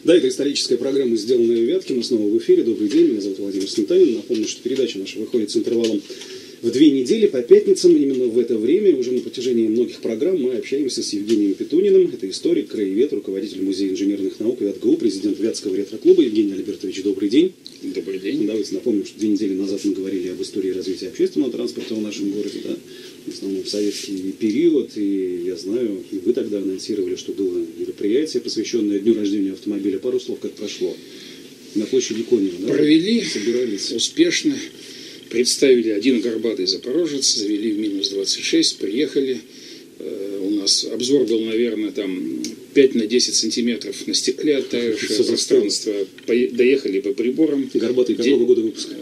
Да, это историческая программа, сделанная в Вятке. Мы снова в эфире. Добрый день, меня зовут Владимир Сметанин. Напомню, что передача наша выходит с интервалом в 2 недели по пятницам. Именно в это время, уже на протяжении многих программ, мы общаемся с Евгением Петуниным. Это историк, краевед, руководитель Музея инженерных наук ВятГУ, президент Вятского ретро-клуба. Евгений Альбертович, добрый день. Добрый день. Давайте напомним, что 2 недели назад мы говорили об истории развития общественного транспорта в нашем городе, да, в основном в советский период, и я знаю, и вы тогда анонсировали, что было мероприятие, посвященное дню рождения автомобиля. Пару слов, как прошло. На площади Конева, да? Провели, собирались успешно, представили один горбатый запорожец, завели в минус 26, приехали. У нас обзор был, наверное, там 5 на 10 сантиметров на стекле оттаившее пространство. Доехали по приборам. Горбатый какого года выпуска?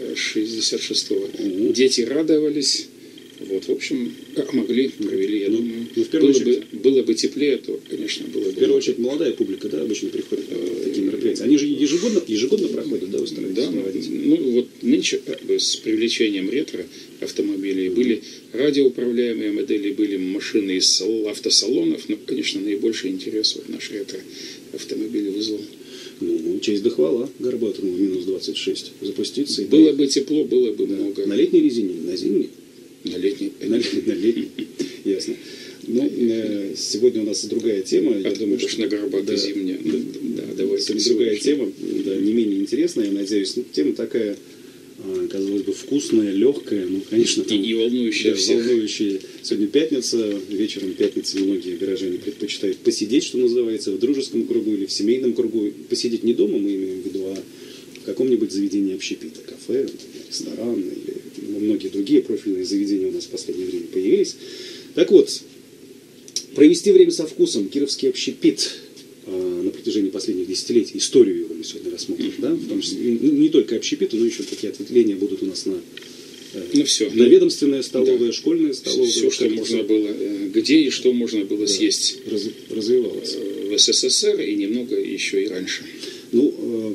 66-го. Дети радовались. Вот, в общем, могли, провели, я думаю. Было бы теплее, то, конечно, было бы... В первую очередь, молодая публика, да, обычно приходит на такие мероприятия. Они же ежегодно проходят, да, вы стараетесь? Да, ну вот нынче с привлечением ретро-автомобилей были радиоуправляемые модели, были машины из автосалонов, но, конечно, наибольший интерес вот наш ретро-автомобиль вызвал. Ну, честь да хвала горбатому минус 26 запуститься. Было бы тепло, было бы много. На летней резине, на зимней? На летней. На летней. Ясно. Ну, сегодня у нас другая тема. Я думаю, что на горбатой зимняя. Да, давайте. Другая тема, да, не менее интересная, я надеюсь. Тема такая, казалось бы, вкусная, легкая, ну, конечно, там, и волнующая всех. Волнующая. Сегодня пятница, вечером пятницы многие горожане предпочитают посидеть, что называется, в дружеском кругу или в семейном кругу. Посидеть не дома, мы имеем в виду, а в каком-нибудь заведении общепита, кафе, ресторан или многие другие профильные заведения у нас в последнее время появились. Так вот, провести время со вкусом, кировский общепит на протяжении последних десятилетий, историю его мы сегодня рассмотрим, да? В том числе, не только общепиту, но еще такие ответвления будут у нас на ведомственная столовая, да, школьная столовая. Все, что можно было, где и что можно было съесть. Развивалось. В СССР и немного еще и раньше. Ну,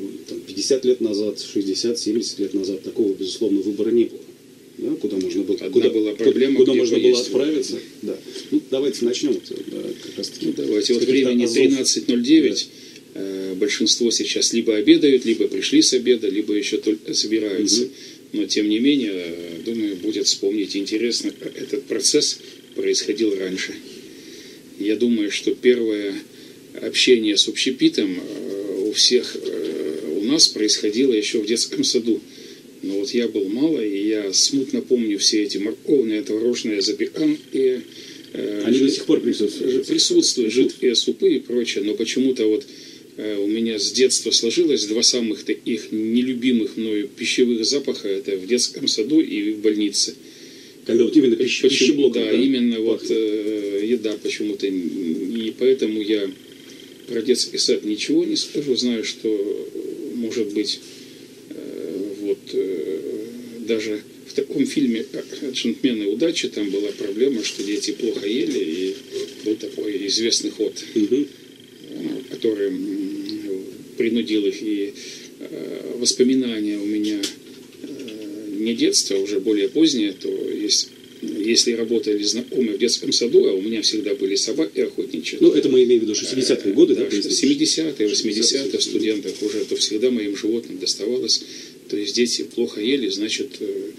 50 лет назад, 60-70 лет назад такого, безусловно, выбора не было. Да, куда можно было, куда можно было отправиться. Да. Ну, давайте начнем. Как раз таки, давайте. Вот времени 13:09. Большинство сейчас либо обедают, либо пришли с обеда, либо еще только собираются. Но, тем не менее, думаю, будет вспомнить интересно, этот процесс происходил раньше. Я думаю, что первое общение с общепитом у всех у нас происходило еще в детском саду. Но вот я был мало, и я смутно помню все эти морковные, творожные запеканки. Они до сих пор присутствуют. Присутствуют, жидкие супы и прочее. Но почему-то вот у меня с детства сложилось 2 самых таких нелюбимых мною пищевых запаха. Это в детском саду и в больнице. Когда вот именно пищеблок. Да, именно вот еда почему-то. И поэтому я про детский сад ничего не скажу. Знаю, что, может быть, даже в таком фильме «Джентльмены удачи» там была проблема, что дети плохо ели, и был такой известный ход, который принудил их. И воспоминания у меня не детства, а уже более позднее, то если работали знакомые в детском саду, а у меня всегда были собаки охотничьи. Ну, это мы имеем в виду 60-е годы, да? 70-е, 80-е студентов уже, то всегда моим животным доставалось. То есть дети плохо ели, значит,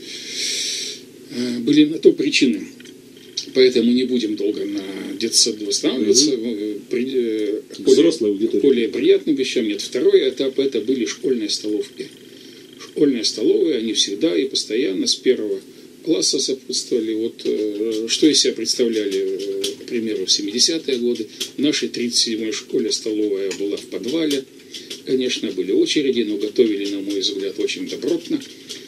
были на то причины. Поэтому не будем долго на детсаду останавливаться. Взрослая аудитория. Более приятным вещам нет. Второй этап — это были школьные столовки. Школьные столовые, они всегда и постоянно с 1 класса сопутствовали. Вот что из себя представляли, к примеру, в 70-е годы. В нашей 37-й школе столовая была в подвале. Конечно, были очереди, но готовили, на мой взгляд, очень добротно.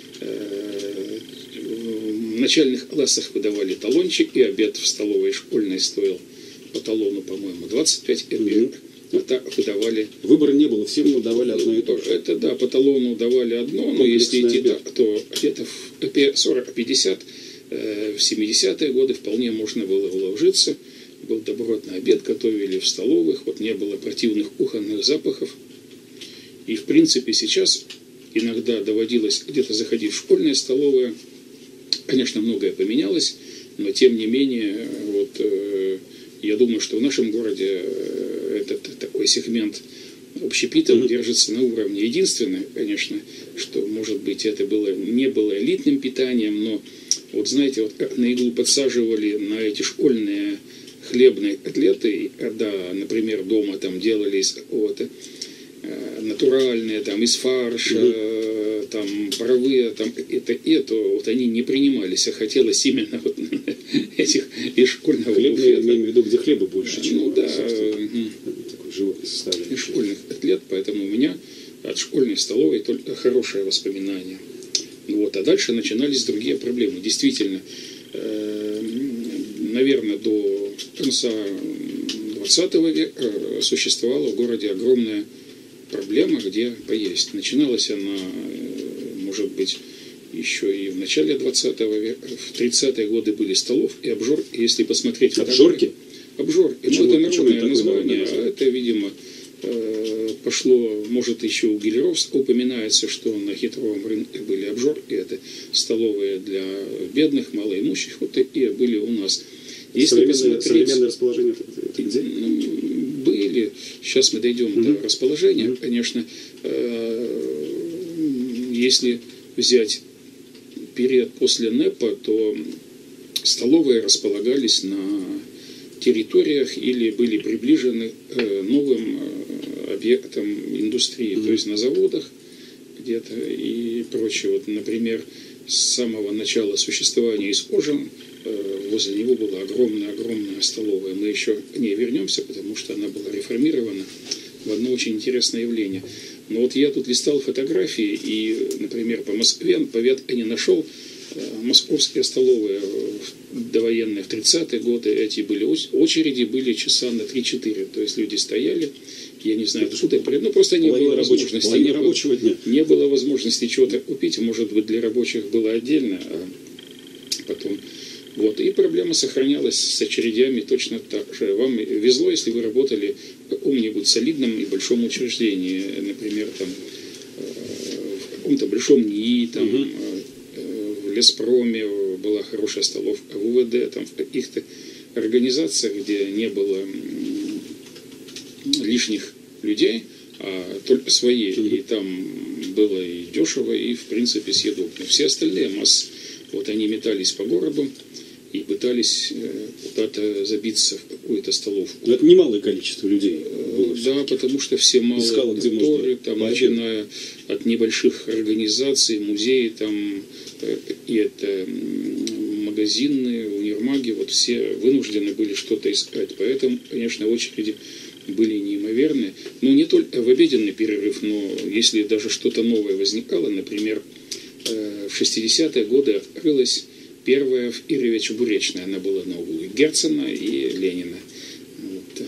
В начальных классах выдавали талончик, и обед в столовой школьной стоил по талону, по-моему, 25 копеек. А так выдавали... Выбора не было, всем давали одно и то же. Это да, по талону давали одно, но если идти так, то где-то в 40-50 в 70-е годы вполне можно было вложиться. Был добротный обед, готовили в столовых, вот не было противных кухонных запахов. И, в принципе, сейчас иногда доводилось где-то заходить в школьные столовые. Конечно, многое поменялось, но, тем не менее, вот, я думаю, что в нашем городе этот такой сегмент общепитов держится на уровне. Единственное, конечно, что, может быть, это не было элитным питанием, но, вот знаете, вот как на иглу подсаживали на эти школьные хлебные котлеты, да, например, дома там делали из какого-то натуральные, там, из фарша, там, паровые, там, это, вот они не принимались, а хотелось именно вот этих из школьного буфета. Хлебные, имеем в виду, где хлеба больше, чем ну, да, такой животный составляющий. из школьных котлет, поэтому у меня от школьной столовой только хорошее воспоминание. Вот, а дальше начинались другие проблемы. Действительно, наверное, до конца 20 века существовала в городе огромная проблема, где поесть. Начиналась она, может быть, еще и в начале 20 века. В 30-е годы были столов и обжор. Если посмотреть... Обжорки? Обжорки. Почему, ну, это народное название. А это, видимо, пошло, может, еще у Гелеровского упоминается, что на Хитровом рынке были обжорки. Это столовые для бедных, малоимущих. Вот такие были у нас. Если современное расположение это где? Были. Сейчас мы дойдем до расположения. Конечно, если взять период после НЭПа, то столовые располагались на территориях или были приближены новым объектам индустрии, то есть на заводах где-то и прочее. Вот, например, с самого начала существования ИСКОЖа возле него была огромная столовая. Мы еще к ней вернемся, потому что она была реформирована в одно очень интересное явление. Но вот я тут листал фотографии, и, например, по Москве не нашел московские столовые довоенные в 30-е годы. Эти были очереди, были часа на 3-4. То есть люди стояли, я не знаю, откуда, ну просто не было возможности. Не было возможности чего-то купить, может быть, для рабочих было отдельно, а потом... Вот. И проблема сохранялась с очередями точно так же. Вам везло, если вы работали в каком-нибудь солидном и большом учреждении, например, там, в каком-то большом НИИ, там, в Леспроме была хорошая столовка, в УВД, там, в каких-то организациях, где не было лишних людей, а только свои, и там было и дешево, и, в принципе, съедобно. Все остальные массы, вот они метались по городу и пытались куда-то забиться в какую-то столовку. Но это немалое количество людей было. Да, потому что все малые конторы, там, начиная от небольших организаций, музеи, там, и это магазины, универмаги, вот все вынуждены были что-то искать. Поэтому, конечно, очереди были неимоверные. Ну, не только в обеденный перерыв, но если даже что-то новое возникало, например, в 60-е годы открылась первая в Ирове чебуречная. Она была на углу Герцена и Ленина. Вот.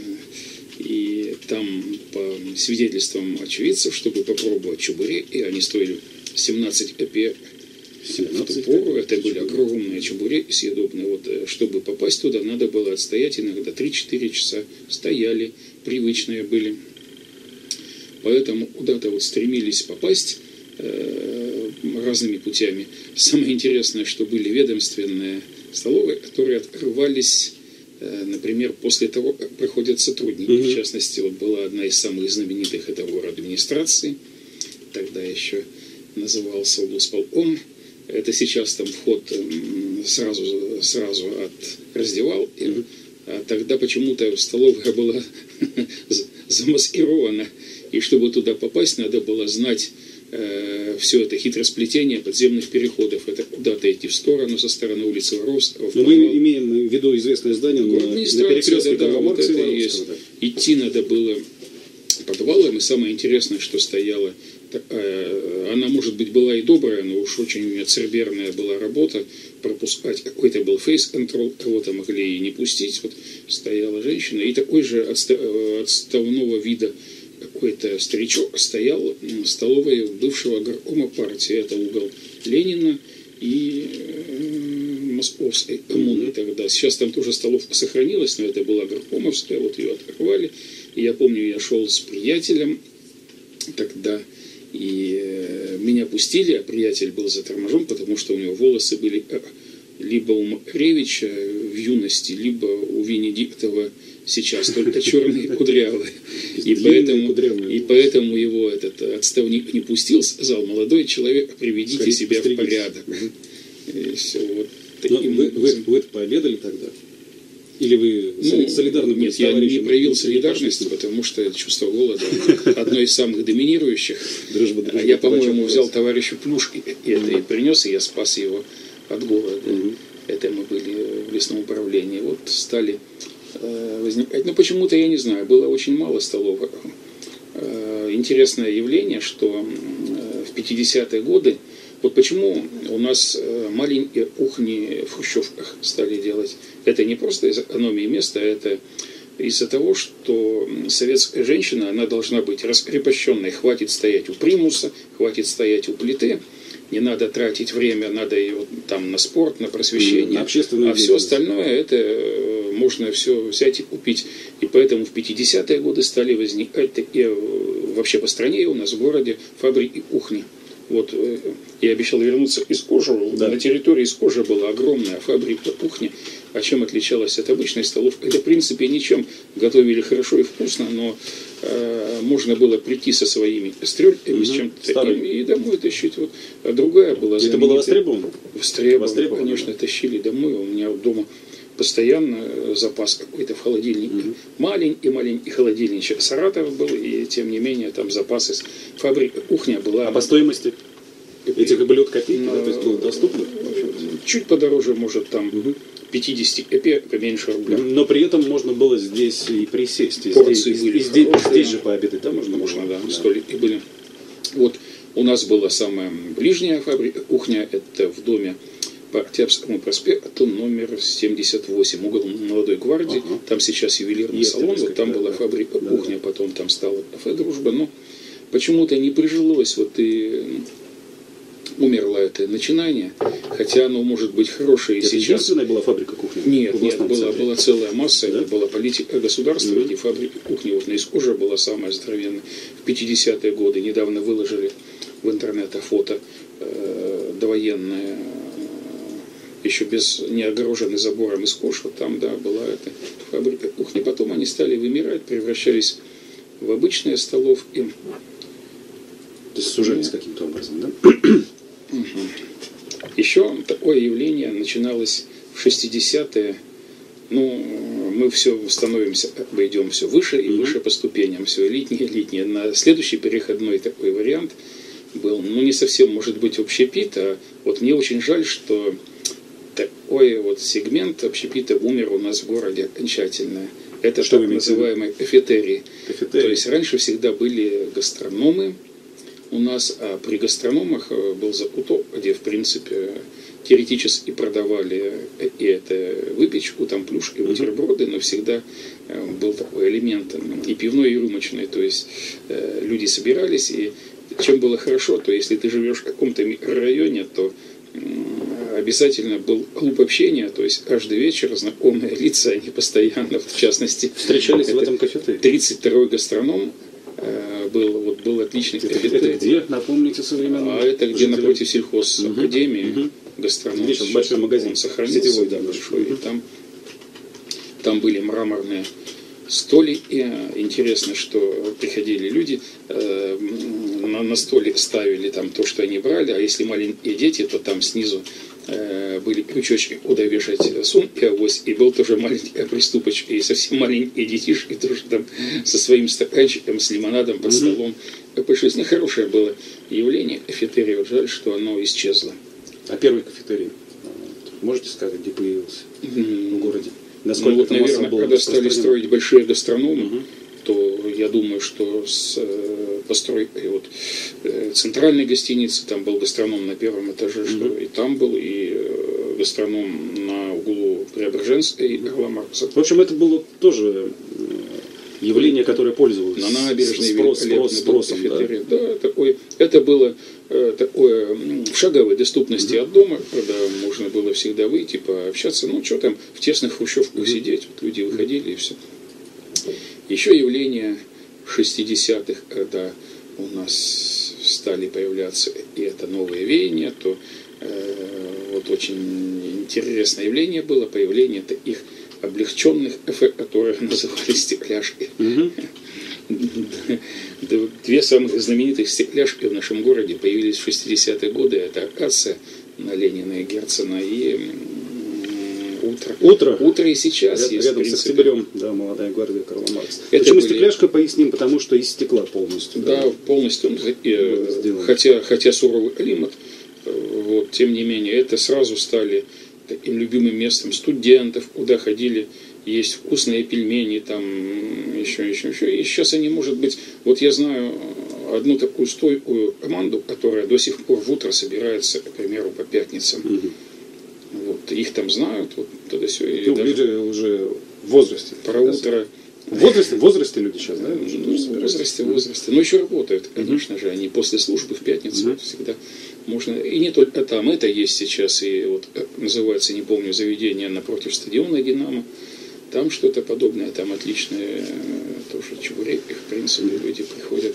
И там, по свидетельствам очевидцев, чтобы попробовать чебуреки, они стоили 17 копеек. В ту пору это были огромные чебуреки съедобные. Вот, чтобы попасть туда, надо было отстоять иногда 3-4 часа. Стояли, привычные были. Поэтому куда-то вот стремились попасть разными путями. Самое интересное, что были ведомственные столовые, которые открывались, например, после того, как приходят сотрудники. В частности, вот была одна из самых знаменитых, это город администрации. Тогда еще назывался облсполком. Это сейчас там вход сразу от раздевалки. А тогда почему-то столовая была замаскирована. И чтобы туда попасть, надо было знать все это хитросплетение подземных переходов. Это куда-то идти в сторону, со стороны улицы Воровского. Но мы имеем в виду известное здание на перекрестке Карла-Маркса и Воровского. Идти надо было подвалом, и самое интересное, что стояло, она, может быть, была и добрая, но уж очень ацерберная была работа, пропускать какой-то был фейс-контроль, кого-то могли и не пустить. Вот стояла женщина, и такой же отставного вида какой-то старичок стоял в столовой бывшего горкома партии. Это угол Ленина и Московской коммуны тогда. Сейчас там тоже столовка сохранилась, но это была горкомовская, вот ее оторвали. И я помню, я шел с приятелем тогда, и меня пустили, а приятель был заторможен, потому что у него волосы были либо у Макаревича в юности, либо у Венедиктова сейчас, только черные кудрявые. И длинные, поэтому его этот отставник не пустил, сказал: молодой человек, приведите себя в порядок. И все, вот таким вы пообедали тогда? Или вы солидарны были нет, с я не товарищем? проявил солидарность, потому что чувство голода одно из самых доминирующих. Дружба, Я, по-моему, взял товарищу плюшки и принес, и я спас его от голода. Это мы были в лесном управлении. Вот стали возникать. Но почему-то, я не знаю, было очень мало столов. Интересное явление, что в 50-е годы, вот почему у нас маленькие кухни в хрущевках стали делать. Это не просто из экономии места, это из-за того, что советская женщина, она должна быть раскрепощенной. Хватит стоять у примуса, хватит стоять у плиты. Не надо тратить время, надо ее там на спорт, на просвещение. На общественную все остальное, это можно все взять и купить. И поэтому в 50-е годы стали возникать такие, вообще по стране у нас в городе, фабрики кухни. Вот я обещал вернуться из Кожи. Да. На территории из Кожи была огромная фабрика кухни. А чем отличалась от обычной столовки? Это, в принципе, ничем. Готовили хорошо и вкусно, но можно было прийти со своими стрельками, с чем-то таким, и домой тащить. Вот. А другая была знаменитая. Это было востребовано? Востребовано, конечно, тащили домой. У меня дома постоянно запас какой-то в холодильнике. Маленький холодильничек. Саратов был, и тем не менее там запасы. Фабрика кухня была. А по стоимости этих блюд копейки, да, то есть было доступно? Чуть подороже, может, там 50 копеек, поменьше рубля. Но при этом можно было здесь и присесть. И порции были здесь же пообедать, да, можно? Можно, да, столики были. Вот у нас была самая ближняя фабрика кухня, это в доме по Октябрьскому проспекту, номер 78, угол Молодой гвардии. Там сейчас ювелирный салон, вот там была фабрика кухня, потом там стала кафе «Дружба». Но почему-то не прижилось, вот и умерло это начинание, хотя оно может быть хорошее и это сейчас. Единственная была фабрика кухни? Нет, была целая масса, да? Это была политика государства, эти фабрики кухни. Вот на Искоже была самая здоровенная. В 50-е годы недавно выложили в интернет фото довоенное, еще не огороженный забором Искож, вот там, да, была эта фабрика кухни. Потом они стали вымирать, превращались в обычные столовки. То есть сужались каким-то образом, да? Еще такое явление начиналось в 60-е. Мы все становимся, идем все выше и выше по ступеням, все элитнее. На следующий переходной такой вариант был, не совсем, может быть, общепит, а вот мне очень жаль, что такой вот сегмент общепита умер у нас в городе окончательно. Это что так называемые кафетерии. То есть раньше всегда были гастрономы у нас, а при гастрономах был закуток, где, в принципе, теоретически продавали и это выпечку, там плюшки, бутерброды, но всегда был такой элемент и пивной, и рюмочной. То есть люди собирались, и чем было хорошо, то если ты живешь в каком-то микрорайоне, то обязательно был клуб общения, то есть каждый вечер знакомые лица, они постоянно, в частности, встречались в этом кафетерии. 32-й гастроном был отличный кафетерий. Это где, напомните, современный? А это где напротив сельхозакадемии, гастроном. Здесь большой магазин, он сохранился, сетевой, да, большой. И там были мраморные столики. Интересно, что приходили люди, на столик ставили там то, что они брали, а если маленькие дети, то там снизу были крючочки, куда вешать сумки, авось, и был тоже маленькая приступочка, и совсем маленькие детишки тоже там со своим стаканчиком, с лимонадом под столом. Пришлось. Нехорошее было явление кафетерия, вот жаль, что оно исчезло. А первый кафетерий, можете сказать, где появился в городе? Насколько наверное, когда стали строить большие гастрономы, то я думаю, что с постройкой центральной гостиницы, там был гастроном на первом этаже, что и там был, и гастроном на углу Преображенской и Карла Маркса. В общем, это было тоже явление, которое пользовалось на набережной спросом. Да, это было такое в шаговой доступности от дома, когда можно было всегда выйти, пообщаться. Что там в тесных хрущевках сидеть, вот люди выходили и все. Еще явление 60-х, когда у нас стали появляться и это новые веяния, то вот очень интересное явление было появление таких облегченных кафе, которые назывались стекляшки. Две самых знаменитых стекляшки в нашем городе появились в 60-е годы. Это Акация на Ленина и Герцена и Утро и сейчас есть. Рядом с Октябрем, да, молодая гвардия Карла Маркса. Это почему стекляшка, поясним, потому что из стекла полностью. Да, полностью. Хотя суровый климат, вот, тем не менее, это сразу стали таким любимым местом студентов, куда ходили есть вкусные пельмени, там еще. И сейчас они, может быть, вот я знаю одну такую стойкую команду, которая до сих пор в утро собирается, к примеру, по пятницам. Вот, их там знают, вот это все. Ну, люди уже в возрасте. Про утро. В возрасте люди сейчас, да? В возрасте. Но еще работают, конечно же, они после службы в пятницу всегда можно. И не только там, это есть сейчас, и вот называется, не помню, заведение напротив стадиона «Динамо». Там что-то подобное, там отличные тоже чебуреки, в принципе, люди приходят.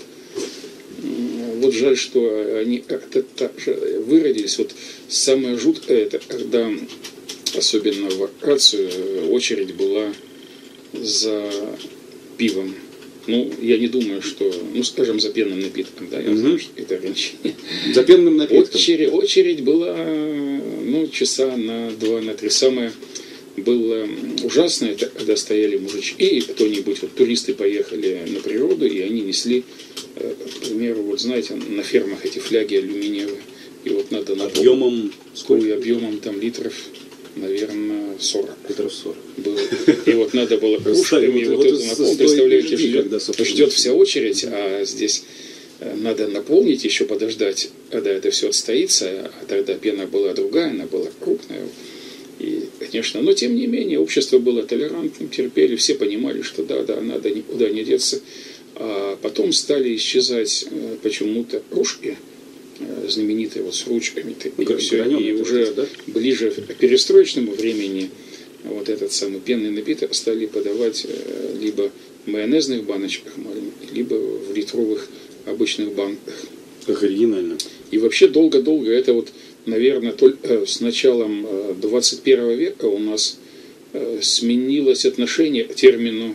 Вот жаль, что они как-то так же выродились. Вот самое жуткое, это когда, особенно в Акацию, очередь была за пивом. Ну, я не думаю, что, ну, скажем, за пенным напитком, да, я знаю, что это ограничение. За пенным напитком? Очередь была, ну, часа на 2-3. Самое было ужасное, это когда стояли мужички, кто-нибудь, вот туристы поехали на природу, и они несли, к примеру, вот знаете, на фермах эти фляги алюминиевые, и вот надо наполнить. Объемом сколько? Объемом там литров, наверное, 40. Литров 40. Было. И вот надо было кружками вот эту наполнить. Представляете, ждет вся очередь, а здесь надо наполнить, еще подождать, когда это все отстоится, а тогда пена была другая, она была крупная. И, конечно, но тем не менее, общество было толерантным, терпели, все понимали, что да, надо никуда не деться. А потом стали исчезать почему-то кружки, знаменитые вот с ручками, и уже ближе к перестроечному времени вот этот самый пенный напиток стали подавать либо в майонезных баночках маленьких, либо в литровых обычных банках. Как оригинально. И вообще долго-долго это вот, наверное, только с началом 21 века у нас сменилось отношение к термину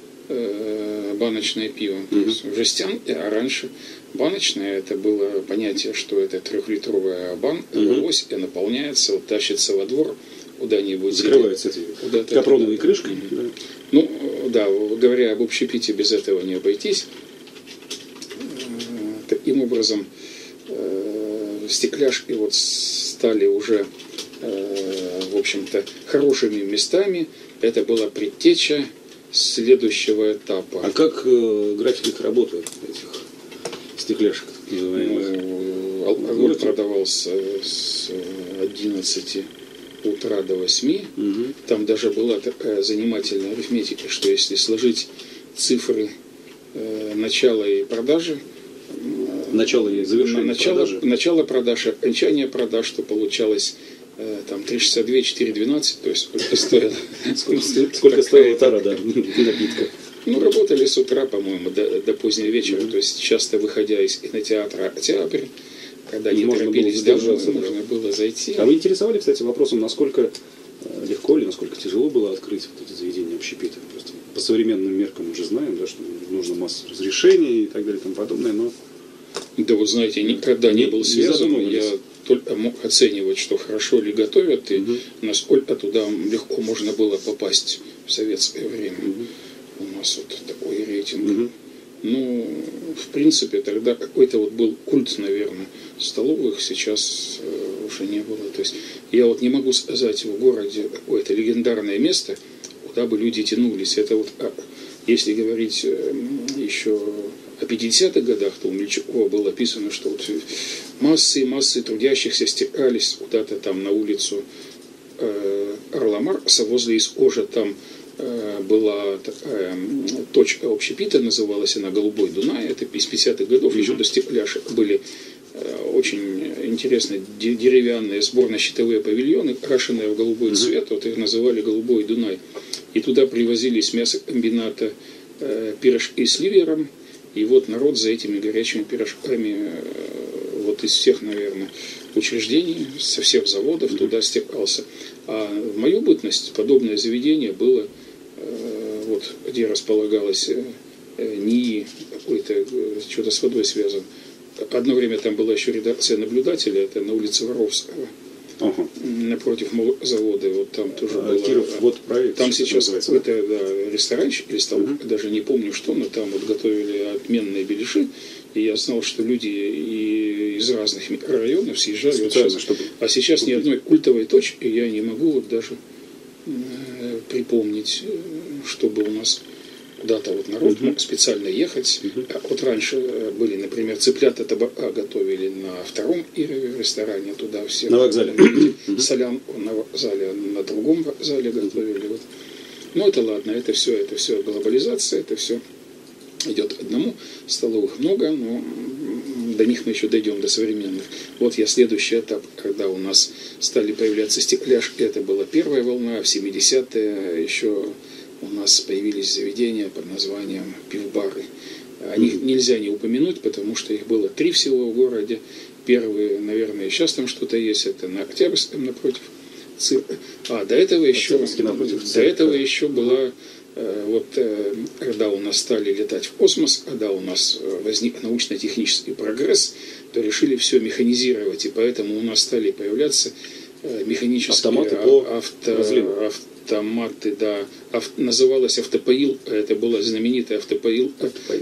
баночное пиво. То есть жестянки, а раньше баночное это было понятие, что это 3-литровая банка, авось, и наполняется, вот, тащится во двор куда-нибудь. Закрываются эти капроновые крышки. Да. Ну, да, говоря об общепите, без этого не обойтись. Таким образом, стекляшки вот стали уже, в общем-то, хорошими местами. Это была предтеча следующего этапа. А как график их работы, этих стекляшек, так называемых? Алкоголь продавался с 11 утра до 8. Там даже была такая занимательная арифметика, что если сложить цифры начала и продажи, начало и завершение продажи. Начало продаж, окончание продаж, то получалось там 3,62, 4,12, то есть сколько стоила тара, да, напитка. Ну, работали с утра, по-моему, до позднего вечера, то есть часто выходя из кинотеатра «Октябрь», когда не торопились домой, можно было зайти. А вы интересовали, кстати, вопросом, насколько легко или насколько тяжело было открыть вот эти заведения общепита? Просто по современным меркам уже знаем, да, что нужно масса разрешений и так далее и тому подобное, но... Да вот знаете, никогда не был связан, я только мог оценивать, что хорошо ли готовят и насколько туда легко можно было попасть в советское время. У нас вот такой рейтинг. Ну, в принципе, тогда какой-то вот был культ, наверное, столовых, сейчас уже не было. То есть я вот не могу сказать в городе какое-то легендарное место, куда бы люди тянулись. Это вот, если говорить еще о 50-х годах, то у Мельчукова было описано, что вот массы и массы трудящихся стекались куда-то там на улицу Карла Маркса, возле Искожа там была такая точка общепита, называлась она «Голубой Дунай», это из 50-х годов, еще до стекляшек были очень интересные деревянные сборно-щитовые павильоны, крашенные в голубой цвет, вот их называли «Голубой Дунай». И туда привозились мясокомбината пирожки с ливером, и вот народ за этими горячими пирожками в вот из всех, наверное, учреждений, со всех заводов туда стекался. А в мою бытность подобное заведение было, вот где располагалось НИИ, какой-то, что-то с водой связано. Одно время там была еще редакция наблюдателя, это на улице Воровского. Ага. Напротив завода, вот там тоже было. Киров, вот проект. Там сейчас это ресторанчик или стол, даже не помню что, но там вот готовили отменные беляши. И я знал, что люди и из разных районов съезжали. Вот сейчас, а сейчас ни одной культовой точки я не могу вот даже припомнить, чтобы у нас куда-то вот народ мог специально ехать. Вот раньше были, например, цыплята табака готовили на втором ресторане, туда все. На вокзале. Солян на вокзале, на другом вокзале готовили. Вот. Ну это ладно, это все глобализация, это все идет одному. Столовых много, но до них мы еще дойдем, до современных. Вот я следующий этап, когда у нас стали появляться стекляшки, это была первая волна, в 70-е еще у нас появились заведения под названием пивбары. О них нельзя не упомянуть, потому что их было 3 всего в городе. Первые, наверное, сейчас там что-то есть, это на Октябрьском напротив цирка. А до этого еще была, вот когда у нас стали летать в космос, когда у нас возник научно-технический прогресс, то решили все механизировать, и поэтому у нас стали появляться механические автоматы, да. Называлось автопоил, это было знаменитое автопоил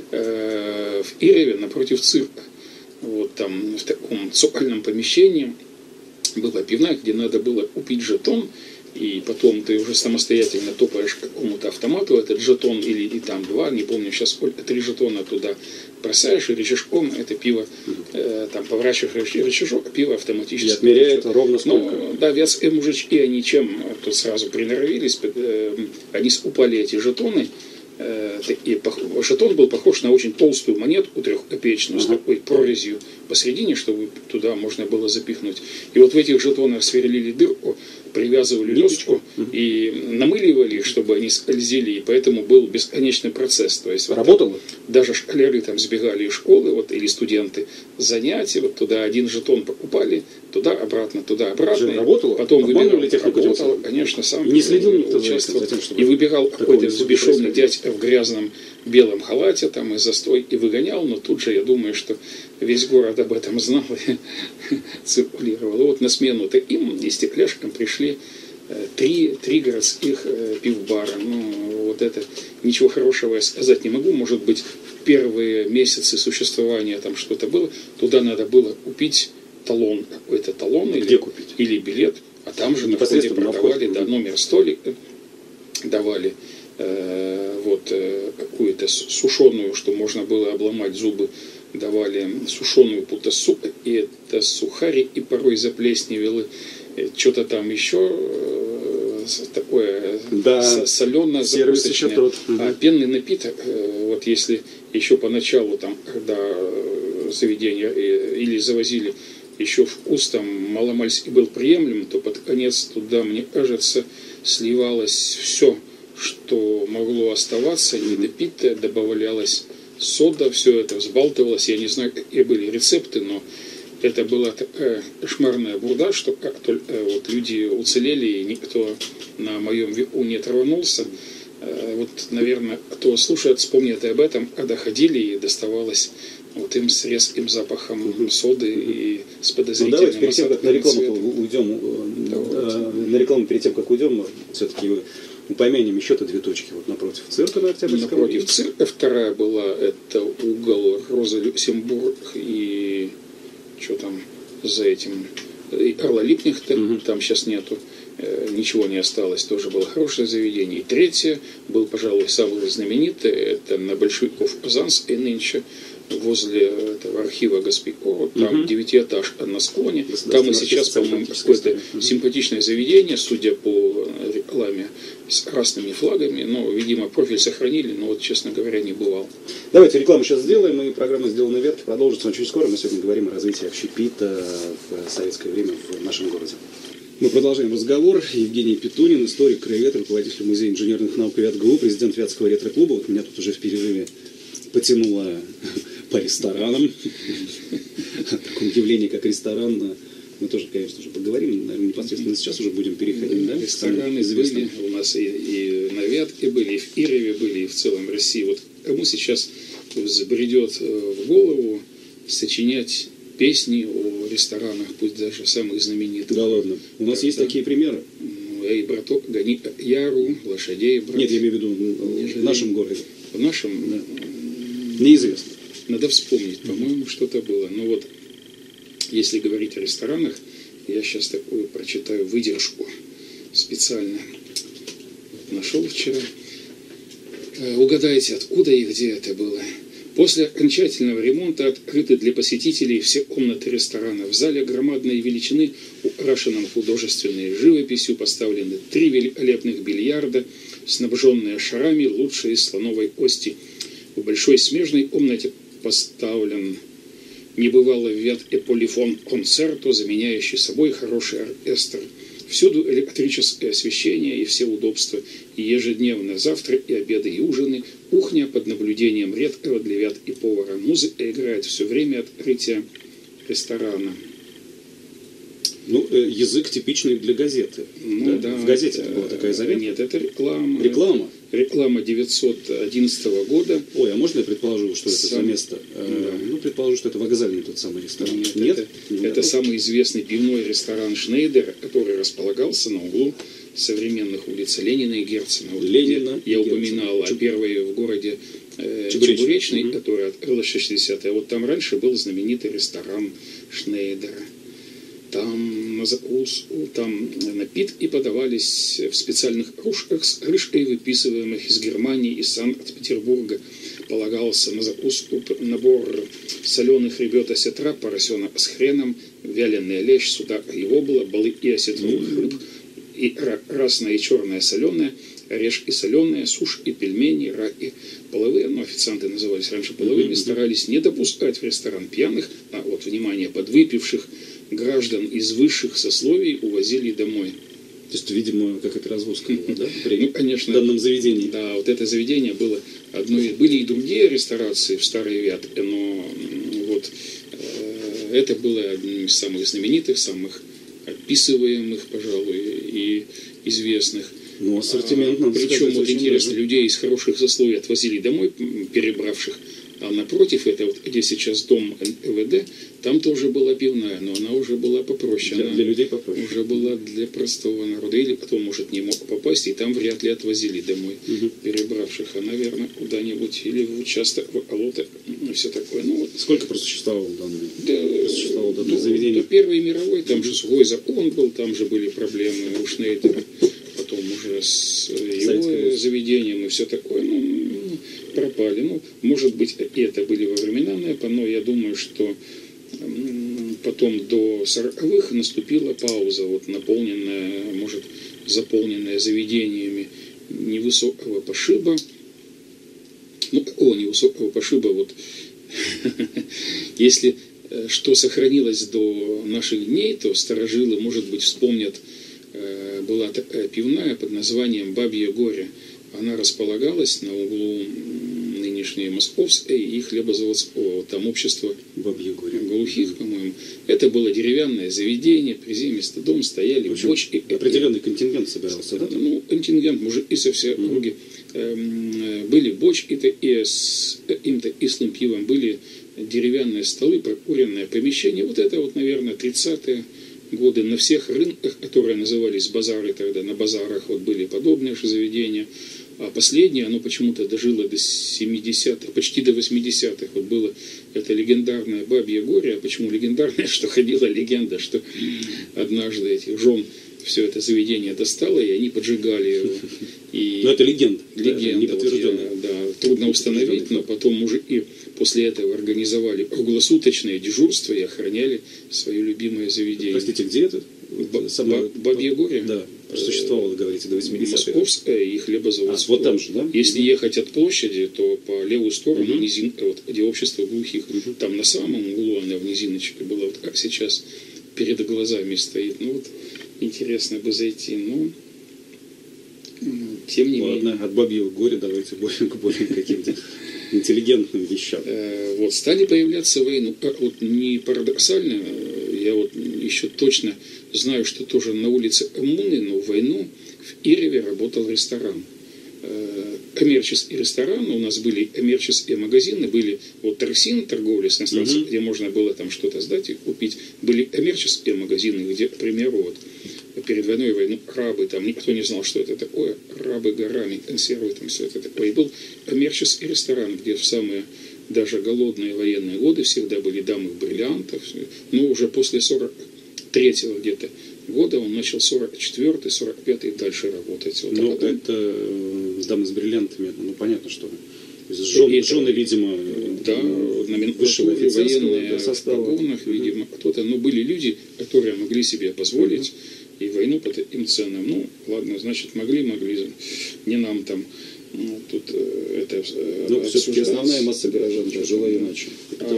в Иреве напротив цирка. Вот там в таком цокольном помещении была пивная, где надо было купить жетон, и потом ты уже самостоятельно топаешь к какому-то автомату этот жетон, или там 2, не помню сейчас сколько, 3 жетона туда бросаешь, и рычажком это пиво, там поворачиваешь рычажок, пиво автоматически. И отмеряет ровно сколько? Ну, да, вятские мужички, они чем тут сразу приноровились, они скупали эти жетоны, и жетон был похож на очень толстую монетку 3-копеечную с такой прорезью посередине, чтобы туда можно было запихнуть. И вот в этих жетонах сверлили дырку, привязывали лесочку и намыливали их, чтобы они скользили, и поэтому был бесконечный процесс. То есть работало? Вот, даже школяры там сбегали из школы, вот, или студенты занятия, вот туда один жетон покупали, туда-обратно. Работало? Потом выбирал, работало, конечно, сам не следил никто участвовал. за тем, чтобы и выбегал какой-то взбешенный дядька в грязном белом халате там и застой, и выгонял, но тут же я думаю, что весь город об этом знал и циркулировал. И вот на смену-то им и стекляшкам пришли 3 городских пивбара. Ну, вот это ничего хорошего я сказать не могу. Может быть, в первые месяцы существования там что-то было. Туда надо было купить талон, какой-то талон или билет. А там же на входе продавали, да, номер столика, давали вот какую-то сушеную, что можно было обломать зубы, давали сушеную путасу, и это сухари, и порой заплесневело, что-то там еще такое, да, солено-закусочное. А пенный напиток, вот если еще поначалу там, когда заведения или завозили, еще вкус там маломальски был приемлем, то под конец туда, мне кажется, сливалось все, что могло оставаться, недопитое, добавлялась сода, все это взбалтывалось. Я не знаю, какие были рецепты, но это была такая кошмарная бурда, что как только вот люди уцелели, и никто на моем веку не траванулся. Вот, наверное, кто слушает, вспомнит об этом, когда ходили и доставалось вот им с резким запахом соды и с подозрительным. Ну, давайте перед тем, как на рекламу уйдем, на рекламу перед тем, как уйдем, все-таки упомянем еще-то 2 точки вот напротив цирка на Октябрьском. Напротив цирка вторая была, это угол Роза Люксембург и что там за этим, Карла Липкнехта, там сейчас нету, ничего не осталось, тоже было хорошее заведение. И третье был, пожалуй, самое знаменитое, это на Большевиков-Казанской нынче, возле этого архива Госпикова, там 9-этажка на склоне, там и сейчас, по-моему, какое-то симпатичное заведение, судя по рекламе, с красными флагами, но, видимо, профиль сохранили, но вот, честно говоря, не бывал. Давайте рекламу сейчас сделаем, и программа «Сделано вверх» продолжится очень скоро. Мы сегодня говорим о развитии общепита в советское время в нашем городе. Мы продолжаем разговор. Евгений Петунин, историк, краевед, руководитель Музея инженерных наук ВятГУ, президент Вятского ретро-клуба. Вот меня тут уже в перерыве потянуло по ресторанам. о таком явлении, как ресторан, мы тоже, конечно же, поговорим. Наверное, непосредственно сейчас уже будем переходить. Да? Рестораны были у нас и на Вятке были, и в Ирове были, и в целом России. Вот кому сейчас забредет в голову сочинять песни о ресторанах, пусть даже самых знаменитых. Да ладно. У нас есть такие примеры. И браток гони яру, лошадей брат. Нет, я имею в виду в нашем городе. В нашем? Да. Неизвестно. Надо вспомнить, по-моему, что-то было. Но вот, если говорить о ресторанах, я сейчас такую прочитаю выдержку специально. Нашел вчера. Угадайте, откуда и где это было. После окончательного ремонта открыты для посетителей все комнаты ресторана. В зале громадной величины, украшенном художественной живописью, поставлены 3 великолепных бильярда, снабженные шарами лучшей из слоновой кости. В большой смежной комнате поставлен небывало Вятке полифон концерто, заменяющий собой хороший оркестр. Всюду электрическое освещение и все удобства. И ежедневно завтраки, и обеды, и ужины. Кухня под наблюдением редкого для Вятки повара. Музыка играет все время открытия ресторана. Ну, язык типичный для газеты. Ну, да, в газете была такая заметка? Нет, это реклама. Реклама? Реклама 911 года. Ой, а можно я предположу, что это за место? Да. Ну, предположу, что это вокзальный тот самый ресторан. Нет? Это самый известный пивной ресторан «Шнейдер», который располагался на углу современных улиц Ленина и Герцена. Вот Ленина. Я упоминал о первой в городе Чебуречной, которая открылась в 60-е. А вот там раньше был знаменитый ресторан «Шнейдера». Там напитки подавались в специальных кружках с крышкой, выписываемых из Германии и Санкт-Петербурга. Полагался на закуску набор соленых ребят осетра, поросенок с хреном, вяленый лещ, судак и вобла, балыки осетровых рыб, и красная и черная соленая, орешки соленые, сушь и пельмени, раки половые, но официанты назывались раньше половыми, старались не допускать в ресторан пьяных, а вот, внимание, подвыпивших граждан из высших сословий увозили домой. То есть, видимо, какая-то развозка была, да? Ну, конечно. В данном заведении. Да, вот это заведение было одно из... Были и другие ресторации в Старой Вятке, но вот это было одним из самых знаменитых, самых описываемых, пожалуй, и известных. Ну, ассортимент, надо сказать, причем, вот очень интересно, даже. людей из хороших сословий отвозили домой, перебравших, а напротив, это вот где сейчас дом НКВД, там тоже была пивная, но она уже была попроще. Для людей попроще. Уже была для простого народа. Или кто, может, не мог попасть, и там вряд ли отвозили домой перебравших. А, наверное, куда-нибудь или в участок, в околоток, и все такое. Ну, вот. Сколько просуществовало данное заведение? До Первой мировой, там же сухой закон был, там же были проблемы у Шнейдера, потом уже с его заведением и все такое. Ну, пропали. Ну, может быть, и это были во времена НЭПа, но я думаю, что потом до 40-х наступила пауза, вот наполненная, может, заполненная заведениями невысокого пошиба. Ну, какого невысокого пошиба, вот если что сохранилось до наших дней, то старожилы, может быть, вспомнят, была такая пивная под названием «Бабье горе». Она располагалась на углу нынешней Московской и Хлебозаводского. Там общество «Бабье горе» глухих, по-моему. Это было деревянное заведение, приземистый дом, стояли бочки. Определенный контингент собирался, да? Ну, контингент, мужики со всей округи. Были бочки-то и с каким-то кислым пивом, были деревянные столы, прокуренное помещение. Вот это вот, наверное, 30-е годы. На всех рынках, которые назывались базары тогда, на базарах вот были подобные же заведения. А последнее, оно почему-то дожило до 70-х, почти до 80-х. Вот было это легендарное «Бабье горе». А почему легендарное? Что ходила легенда, что однажды этих жен все это заведение достало, и они поджигали его. Но это легенда. Легенда, не подтвержденная. Вот да, трудно установить, но потом мужики после этого организовали круглосуточное дежурство и охраняли свое любимое заведение. Простите, где это? Бабье горе? Да, существовало, говорите, до 80-х. Московская и Хлебозаводская. Вот там же, да? Если ехать от площади, то по левую сторону низинка, вот, где общество глухих. Там на самом углу она в низиночке была, вот как сейчас перед глазами стоит. Ну вот, интересно бы зайти, но тем не менее. Ладно, от бабьего горя давайте к более каким-то интеллигентным вещам. Вот, стали появляться войны. Вот не парадоксально, я вот еще точно знаю, что тоже на улице Муны, но в войну в Иреве работал ресторан. Коммерческие рестораны, у нас были коммерческие магазины, были вот торсин, торговля с иностранцами, где можно было там что-то сдать и купить. Были коммерческие магазины, где, к примеру, вот перед войной войну рабы, там никто не знал, что это такое, рабы горами, консервы, там все это такое. И был коммерческий ресторан, где в самые даже голодные военные годы всегда были дамы в бриллиантах. Но уже после 43-го где-то года он начал 44-й, 45-й дальше работать. Вот, ну, потом... это дамы с бриллиантами, ну, понятно, что жены, видимо, да, на номенклатуре, военные в погонах, видимо, кто-то, но были люди, которые могли себе позволить и войну по таким ценам. Ну, ладно, значит, могли, не нам там. Ну, тут это но все-таки основная масса горожан жила иначе.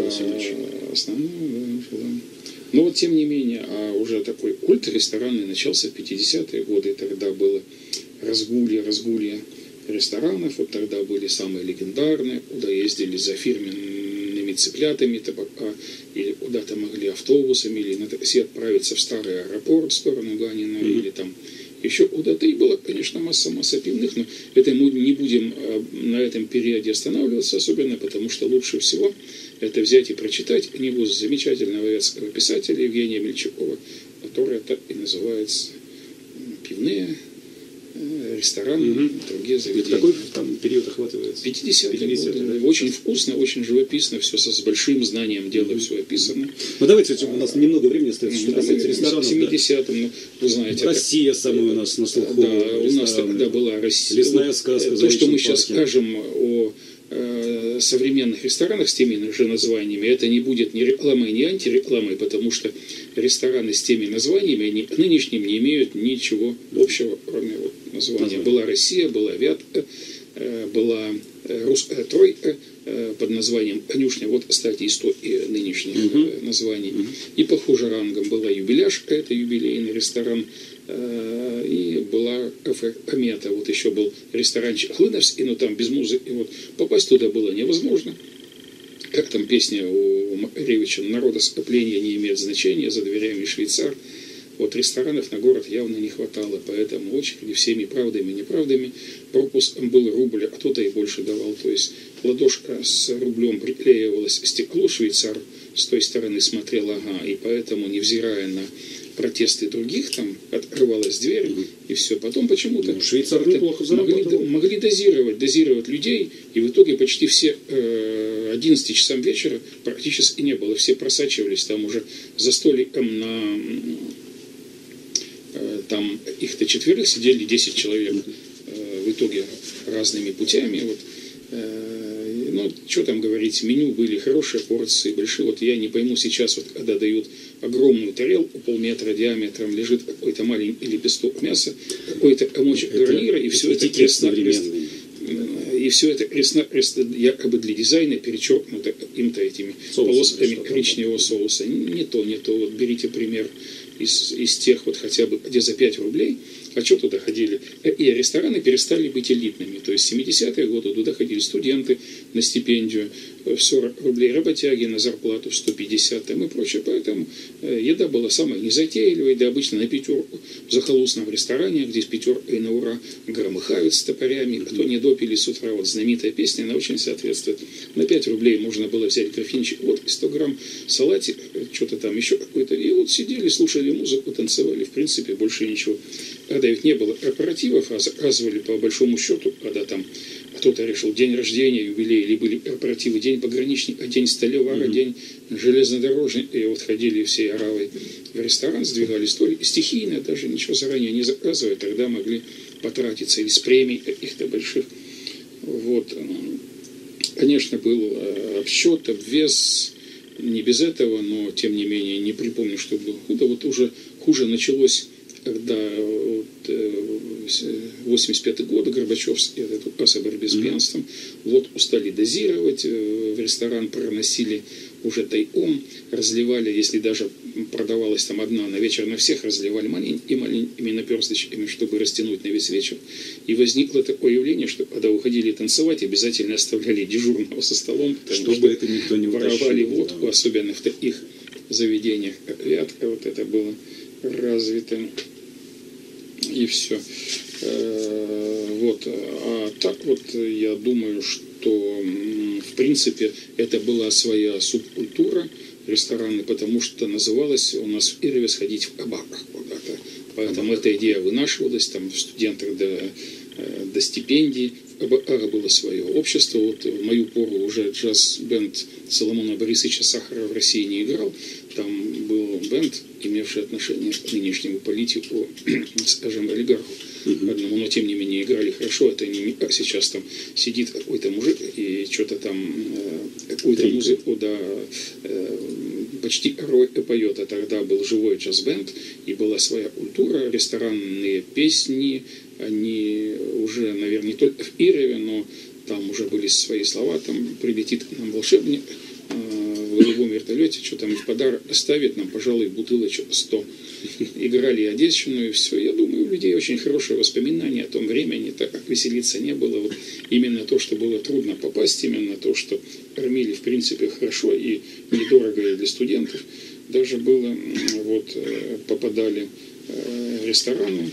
Основная, да. Но вот тем не менее, уже такой культ ресторанный начался в 50-е годы. Тогда было разгулье ресторанов. Вот тогда были самые легендарные, куда ездили за фирменными цыплятами табака, или куда-то могли автобусами, или на такси отправиться в старый аэропорт в сторону Ганина, или там еще куда-то. И была, конечно, масса пивных, но это мы не будем на этом периоде останавливаться особенно, потому что лучше всего это взять и прочитать книгу замечательного советского писателя Евгения Мельчакова, которая так и называется «Пивные рестораны, другие заведения». Какой там период охватывается? 50-е годы. Да? Очень вкусно, очень живописно, все с большим знанием дела, все описано. Ну давайте, у нас немного времени остается, что касается ресторанов. В 70-м, ну, вы знаете... Россия самая у нас на слуху. Да, у нас тогда была Россия. Лесная сказка. То, что мы сейчас скажем о современных ресторанах с теми же названиями, это не будет ни рекламой, ни антирекламой, потому что рестораны с теми названиями, они к нынешним не имеют ничего общего, кроме вот названия. Была Россия, была Вятка, была Русская Тройка под названием Конюшня. Вот, кстати, история нынешних названий. И похуже рангом была Юбиляшка, это юбилейный ресторан, и была кафе Комета. Вот еще был ресторанчик Хлыновский, но там без музыки. Вот попасть туда было невозможно. Как там песня у Макаревича: «Народоскопление не имеет значения, за дверями швейцар». Вот ресторанов на город явно не хватало, поэтому очереди всеми правдами и неправдами. Пропуском был рубль, а кто-то и больше давал. То есть ладошка с рублем приклеивалась к стеклу, швейцар с той стороны смотрел, ага, и поэтому, невзирая на протесты других, там открывалась дверь, и все. Потом почему-то швейцар неплохо зарабатывал. Могли дозировать людей, и в итоге почти все 11 часам вечера практически не было. Все просачивались там уже за столиком на... Там их-то 4 сидели 10 человек в итоге разными путями. Вот. Ну, что там говорить, меню были хорошие порции, большие. Вот я не пойму сейчас, вот, когда дают огромную тарелку, полметра диаметром, лежит какой-то маленький лепесток мяса, какой-то комочек гарнира, и все это крест-накрест. И все это крест-накрест якобы для дизайна перечеркнуто какими-то этими полосками коричневого соуса. Не то. Вот берите пример из тех вот хотя бы, где за 5 рублей, а что туда ходили? И рестораны перестали быть элитными. То есть в 70-е годы туда ходили студенты на стипендию в 40 рублей, работяги на зарплату в 150 там, и прочее. Поэтому еда была самая незатейливая, да обычно на пятерку в захолустном ресторане, где с пятеркой на ура громыхают с топорями, кто не допили с утра. Вот знаменитая песня, она очень соответствует. На 5 рублей можно было взять графинчик водки, 100 грамм салатик, что-то там еще какое-то. И вот сидели, слушали музыку, танцевали. В принципе, больше ничего. Когда ведь не было корпоративов, а заказывали по большому счету, когда там кто-то решил день рождения, юбилей, или были корпоративы, день пограничника, день столевара, день железнодорожника, и вот ходили всей оравой в ресторан, сдвигали столик, стихийно, даже ничего заранее не заказывая, тогда могли потратиться из премий каких-то больших. Вот. Конечно, был обсчет, обвес, не без этого, но тем не менее не припомню, что было худо. Вот уже хуже началось когда 85 год, Горбачев указ о борьбе с пьянством, водку стали дозировать, в ресторан проносили уже тайком, разливали, если даже продавалась там одна на вечер, на всех разливали маленькими наперсточками, чтобы растянуть на весь вечер. И возникло такое явление, что когда уходили танцевать, обязательно оставляли дежурного со столом, чтобы это никто не воровали водку, да. Особенно в таких заведениях, как Вятка, вот это было развито. И все. Вот. А так вот я думаю, что в принципе это была своя субкультура рестораны, потому что называлось у нас в Ирове сходить в кабаках куда-то. Поэтому эта идея вынашивалась, там в студентах до стипендий. В кабаках было свое общество. Вот в мою пору уже джаз-бенд Соломона Борисовича Сахарова в России не играл. Там был бенд, имевший отношение к нынешнему политику, скажем, олигарху одному, но тем не менее играли хорошо. Это не как сейчас там сидит какой-то мужик и что-то там какую-то музыку, да, почти поет. А тогда был живой джаз-бенд и была своя культура, ресторанные песни. Они уже, наверное, не только в Ирове, но там уже были свои слова, там прилетит к нам волшебник в голубом вертолете, что там в подарок оставит нам, пожалуй, бутылочек 100. Играли одесщину и все. Я думаю, у людей очень хорошие воспоминания о том времени, так как веселиться не было. Вот именно то, что было трудно попасть, именно то, что кормили, в принципе, хорошо и недорого и для студентов. Даже было, вот, попадали в рестораны.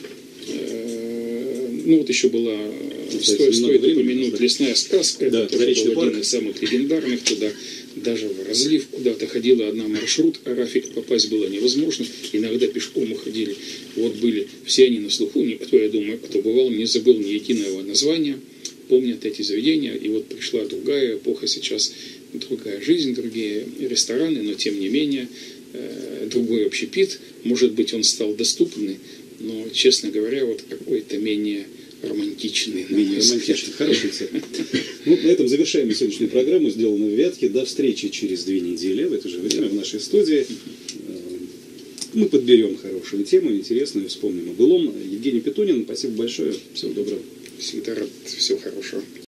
Ну вот еще была, стоит упомянуть, «Лесная сказка», да, это тоже был один из самых легендарных, туда даже в разлив куда-то ходила одна маршрут, а Рафик попасть было невозможно, иногда пешком уходили. Вот были, все они на слуху, никто, я думаю, кто бывал, не забыл ни единого названия, помнят эти заведения, и вот пришла другая эпоха, сейчас другая жизнь, другие рестораны, но тем не менее, другой общепит, может быть, он стал доступный, но, честно говоря, вот какой-то менее романтичный. Менее романтичный. Хороший цвет. Ну, на этом завершаем сегодняшнюю программу, сделанную в Вятке. До встречи через 2 недели в это же время в нашей студии. Мы подберем хорошую тему, интересную, вспомним о былом. Евгений Петунин, спасибо большое. Всего доброго. Всегда рад. Всего хорошего.